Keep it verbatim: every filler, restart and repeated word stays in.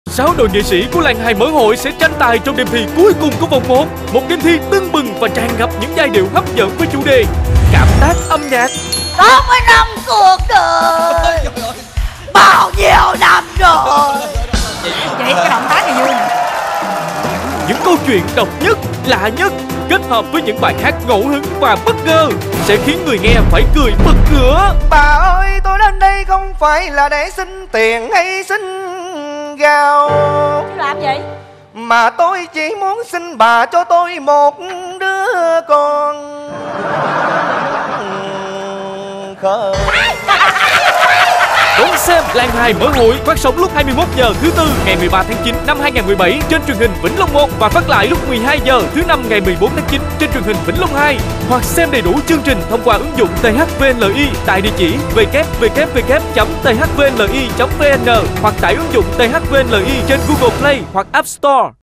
Sáu đội nghệ sĩ của làng hài mở hội sẽ tranh tài trong đêm thi cuối cùng của vòng một. Một đêm thi tưng bừng và tràn ngập những giai điệu hấp dẫn với chủ đề cảm tác âm nhạc. sáu mươi năm cuộc đời, bao nhiêu năm rồi. Vậy cái động tác này vui nè. Những câu chuyện độc nhất, lạ nhất kết hợp với những bài hát ngẫu hứng và bất ngờ sẽ khiến người nghe phải cười bật cửa. Bà ơi, tôi đến đây không phải là để xin tiền hay xin gạo, Chứ làm gì? mà tôi chỉ muốn xin bà cho tôi một đứa con khờ. Đón xem Làng Hài mở hội phát sóng lúc hai mươi mốt giờ thứ tư ngày mười ba tháng chín năm hai nghìn không trăm mười bảy trên truyền hình Vĩnh Long một và phát lại lúc mười hai giờ thứ năm ngày mười bốn tháng chín trên truyền hình Vĩnh Long hai. Hoặc xem đầy đủ chương trình thông qua ứng dụng tê hát vê en lờ i tại địa chỉ w w w chấm t h v n l i chấm v n hoặc tải ứng dụng tê hát vê en lờ i trên Google Play hoặc App Store.